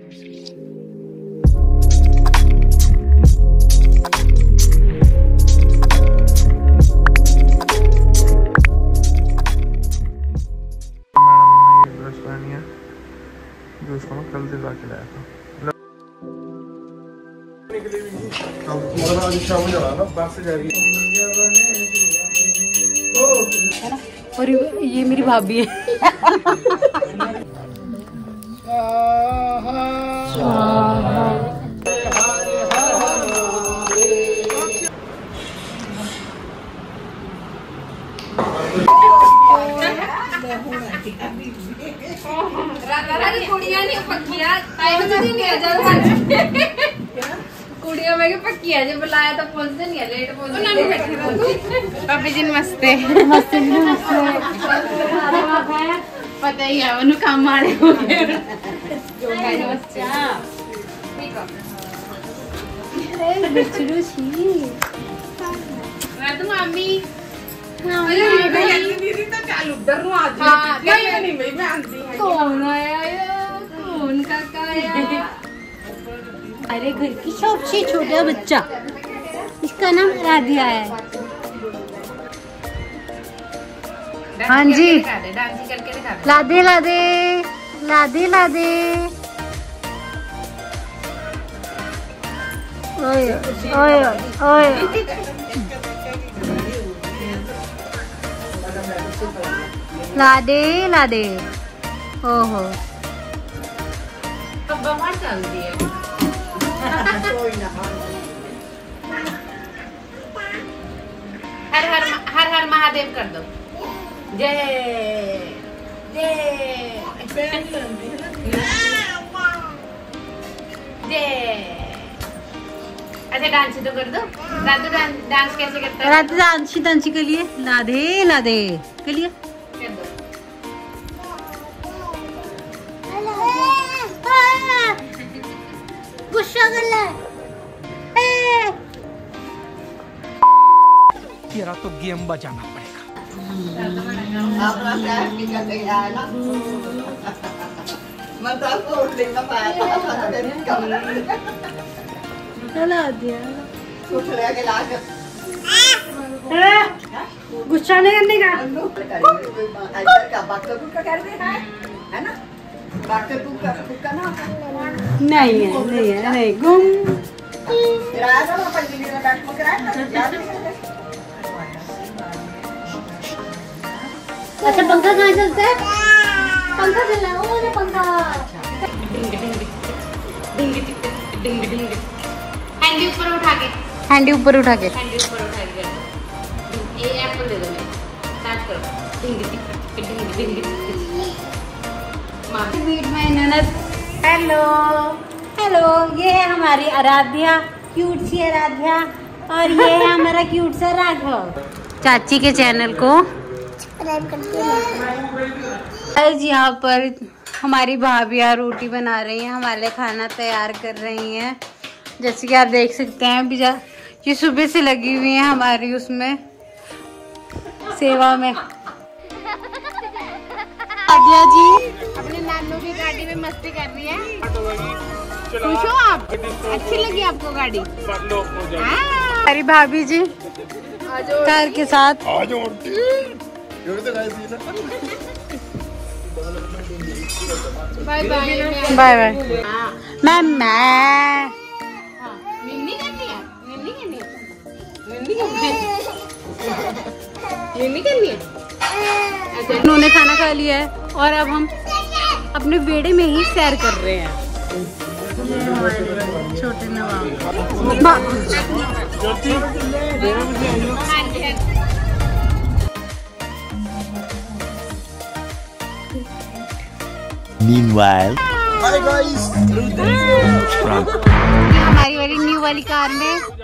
जो उसको मैं कल दिला के लाया था। और ये मेरी भाभी है। कुड़िया नहीं पक्किया कुड़िया मैं पक्किया जो बुलाया तो पहुंचते नहीं है, लेट पहुंचते। पापी जी नमस्ते। नमस्ते नमस्ते। पता ही है उन्हें काम मारे हो गए। नमस्ते। तो मामी दीदी तो चालू डर नु आज नहीं भाई मैं आंटी कौन आया कौन काका आया। अरे घर की सबसे छोटा बच्चा, इसका नाम राधिया है। हाँ जी डांस करके दिखा दे। लादे लादे लादे लादे। ओए ओए ओए लादे लादे। ओहो बमार चल दी है। हर हर महादेव कर दो। जय जय जय। अच्छा डांस तो कर दो। राधू डांस कैसे करता है? राधू डांसी डांसी के लिए लादे लादे के लिए कर दो। गुस्सा कर ले। तेरा तो गेम बजाना पड़ेगा। गुस्सा नहीं करने का नहीं है नहीं है नहीं गुम। अच्छा पंखा कहाँ चलता है? पंखा चलाओ ना पंखा। हैंडी ऊपर उठा के हैंडी ऊपर उठा के हैंडी ऊपर उठा के ये एप्पल दे दो। मैं स्टार्ट करो। डिंग डिंग डिंग डिंग। मां मीट में ननद। हेलो हेलो, ये है हमारी आराध्या, क्यूट सी आराध्या, और ये है हमारा क्यूट सा राघव। चाची के चैनल को सब्सक्राइब करते हैं। यहाँ पर हमारी भाभियाँ रोटी बना रही हैं, हमारे लिए खाना तैयार कर रही हैं। जैसे कि आप देख सकते हैं अभी ये सुबह से लगी हुई हैं हमारी उसमें सेवा में। आदिया जी अपने नानू की गाड़ी में मस्ती कर रही है। खुश हो आप? अच्छी लगी आपको गाड़ी? हमारी भाभी जी कार के साथ। Bye bye bye bye. Ma'am निन्नी करनी है, निन्नी करनी है, निन्नी करनी है, निन्नी करनी है। उन्होंने खाना खा लिया है और अब हम अपने बेड़े में ही सैर कर रहे हैं। छोटे नवाब Meanwhile, hi guys. हमारी वाली न्यू वाली कार में